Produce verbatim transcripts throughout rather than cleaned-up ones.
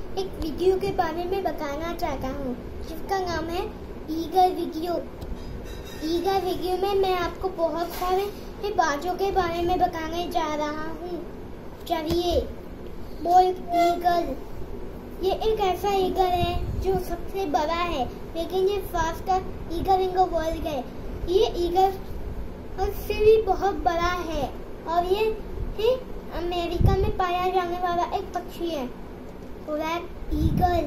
एक वीडियो के बारे में बताना चाहता हूँ जिसका नाम है ईगल वीडियो। ईगल वीडियो में मैं आपको बहुत सारे बाजों के बारे में बताने जा रहा हूँ। चलिए, बोल्ड ईगल ये एक ऐसा ईगल है जो सबसे बड़ा है, लेकिन ये faster eagle in the world है। ये ईगल उससे भी बहुत बड़ा है और ये है अमेरिका में पाया जाने वाला एक पक्षी है। Black eagle,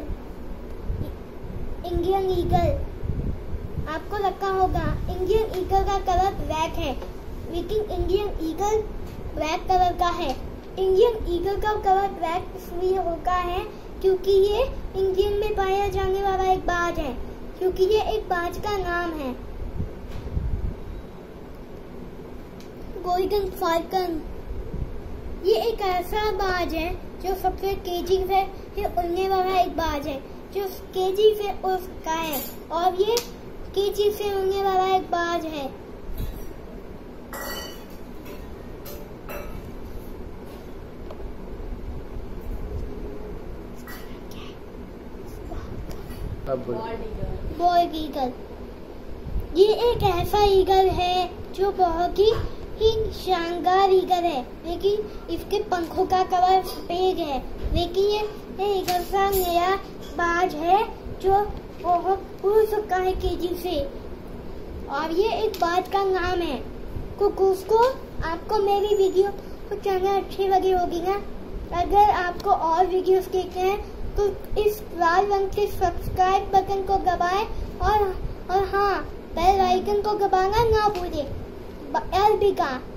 Indian eagle. आपको लगता होगा इंडियन ईगल का कलर ब्लैक है, लेकिन इंडियन ईगल ब्लैक कलर का है। इंडियन ईगल का कलर ब्लैक इसलिए होता है क्योंकि ये इंडियन में पाया जाने वाला एक बाज है, क्योंकि ये एक बाज का नाम है। गोल्डन फाल्कन ये एक ऐसा बाज है जो सबसे तेजी से उड़ने वाला एक बाज है, जो तेजी से उड़ सकता है और ये तेजी से उड़ने वाला एक बाज है। बॉल्ड ईगल ये एक ऐसा ईगल है जो बहुत ही ही शानदार ईगल है, लेकिन इसके पंखों का कलर सफेद है। लेकिन ये, ये ईगल का नया बाज है जो बहुत उड़ सकता है तेजी से, और ये एक बाज का नाम है कुकूस को। आपको मेरी वीडियो को चैनल अच्छी लगी होगी ना? अगर आपको और वीडियोस देखने हैं तो इस लाल रंग के सब्सक्राइब बटन को दबाएं और और हाँ, बेल आइकन को दबाना ना भूलें। एल बी का